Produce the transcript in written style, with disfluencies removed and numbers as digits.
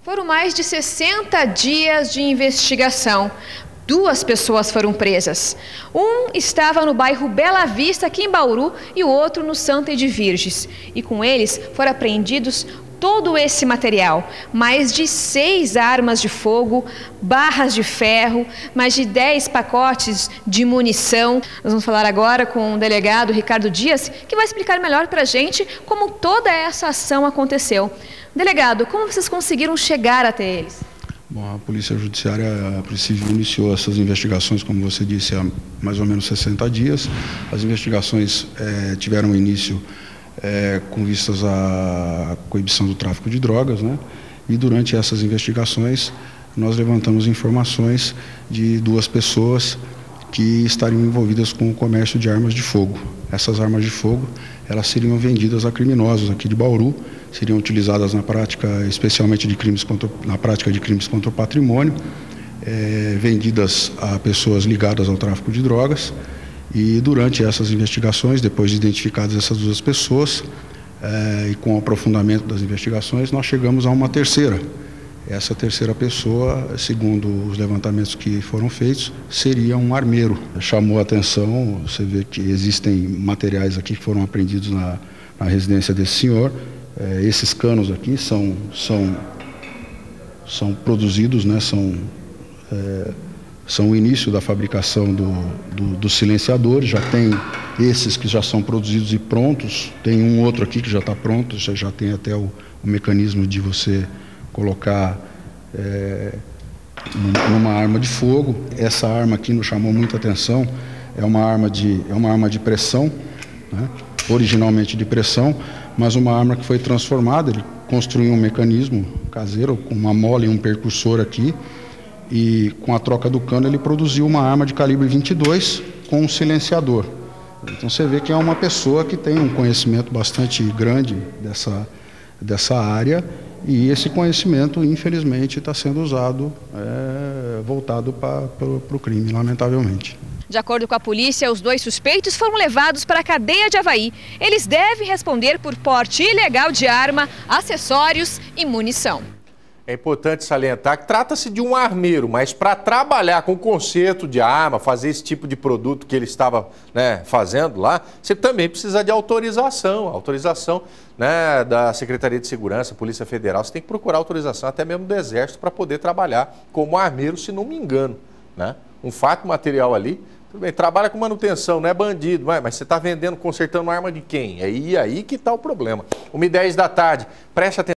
Foram mais de 60 dias de investigação. 2 pessoas foram presas. Um estava no bairro Bela Vista, aqui em Bauru, e o outro no Santa de Virges. E com eles foram apreendidos todo esse material. Mais de 6 armas de fogo, barras de ferro, mais de 10 pacotes de munição. Nós vamos falar agora com o delegado Ricardo Dias, que vai explicar melhor para a gente como toda essa ação aconteceu. Delegado, como vocês conseguiram chegar até eles? Bom, a Polícia Judiciária, a Polícia Civil, iniciou essas investigações, como você disse, há mais ou menos 60 dias. As investigações tiveram início com vistas à coibição do tráfico de drogas, né? E durante essas investigações nós levantamos informações de 2 pessoas que estariam envolvidas com o comércio de armas de fogo. Essas armas de fogo, elas seriam vendidas a criminosos aqui de Bauru, seriam utilizadas na prática, especialmente na prática de crimes contra o patrimônio, vendidas a pessoas ligadas ao tráfico de drogas. E durante essas investigações, depois de identificadas essas 2 pessoas, e com o aprofundamento das investigações, nós chegamos a uma terceira. Essa terceira pessoa, segundo os levantamentos que foram feitos, seria um armeiro. Chamou a atenção, você vê que existem materiais aqui que foram apreendidos na residência desse senhor. Esses canos aqui são produzidos, né, são o início da fabricação do silenciador. Já tem esses que já são produzidos e prontos, tem um outro aqui que já está pronto, já tem até o mecanismo de você colocar numa arma de fogo. Essa arma aqui nos chamou muita atenção, é uma arma de pressão, né? Originalmente de pressão, mas uma arma que foi transformada. Ele construiu um mecanismo caseiro com uma mola e um percussor aqui, e com a troca do cano ele produziu uma arma de calibre 22 com um silenciador. Então você vê que é uma pessoa que tem um conhecimento bastante grande dessa área, e esse conhecimento, infelizmente, está sendo usado, voltado para o crime, lamentavelmente. De acordo com a polícia, os 2 suspeitos foram levados para a cadeia de Avaí. Eles devem responder por porte ilegal de arma, acessórios e munição. É importante salientar que trata-se de um armeiro, mas para trabalhar com conserto de arma, fazer esse tipo de produto que ele estava, né, fazendo lá, você também precisa de autorização, né, da Secretaria de Segurança, Polícia Federal. Você tem que procurar autorização até mesmo do Exército para poder trabalhar como armeiro, se não me engano, né? Um fato material ali, tudo bem, trabalha com manutenção, não é bandido, mas você está vendendo, consertando arma de quem? É aí que está o problema. 1h10 da tarde, preste atenção.